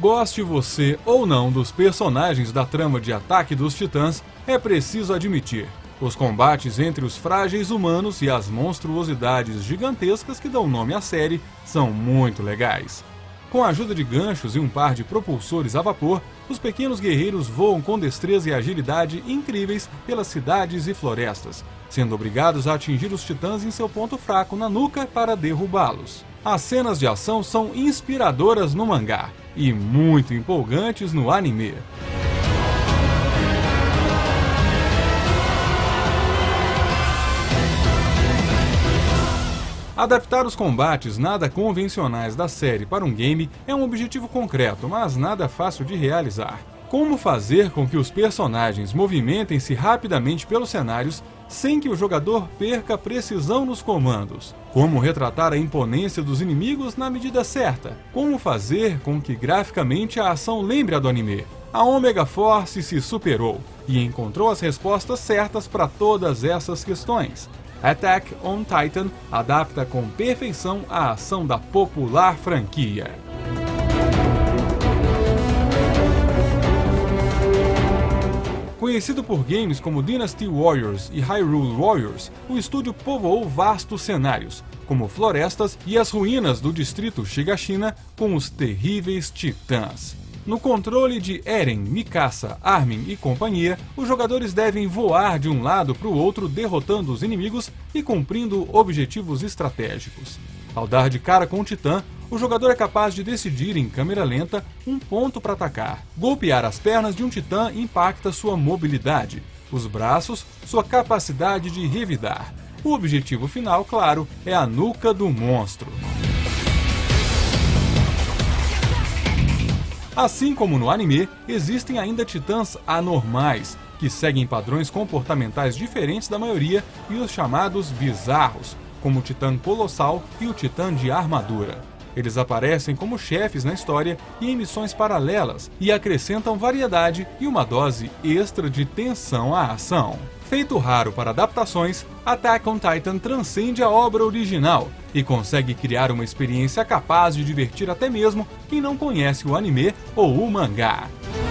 Goste você ou não dos personagens da trama de Ataque dos Titãs, é preciso admitir: os combates entre os frágeis humanos e as monstruosidades gigantescas que dão nome à série são muito legais. Com a ajuda de ganchos e um par de propulsores a vapor, os pequenos guerreiros voam com destreza e agilidade incríveis pelas cidades e florestas, sendo obrigados a atingir os titãs em seu ponto fraco na nuca para derrubá-los. As cenas de ação são inspiradoras no mangá e muito empolgantes no anime. Adaptar os combates nada convencionais da série para um game é um objetivo concreto, mas nada fácil de realizar. Como fazer com que os personagens movimentem-se rapidamente pelos cenários sem que o jogador perca precisão nos comandos? Como retratar a imponência dos inimigos na medida certa? Como fazer com que graficamente a ação lembre a do anime? A Omega Force se superou e encontrou as respostas certas para todas essas questões. Attack on Titan adapta com perfeição a ação da popular franquia. Conhecido por games como Dynasty Warriors e Hyrule Warriors, o estúdio povoou vastos cenários, como florestas e as ruínas do distrito Shigashina com os terríveis titãs. No controle de Eren, Mikasa, Armin e companhia, os jogadores devem voar de um lado para o outro derrotando os inimigos e cumprindo objetivos estratégicos. Ao dar de cara com o titã, o jogador é capaz de decidir em câmera lenta um ponto para atacar. Golpear as pernas de um titã impacta sua mobilidade, os braços, sua capacidade de revidar. O objetivo final, claro, é a nuca do monstro. Assim como no anime, existem ainda titãs anormais, que seguem padrões comportamentais diferentes da maioria, e os chamados bizarros, como o titã colossal e o titã de armadura. Eles aparecem como chefes na história e em missões paralelas, e acrescentam variedade e uma dose extra de tensão à ação. Feito raro para adaptações, Attack on Titan transcende a obra original e consegue criar uma experiência capaz de divertir até mesmo quem não conhece o anime ou o mangá.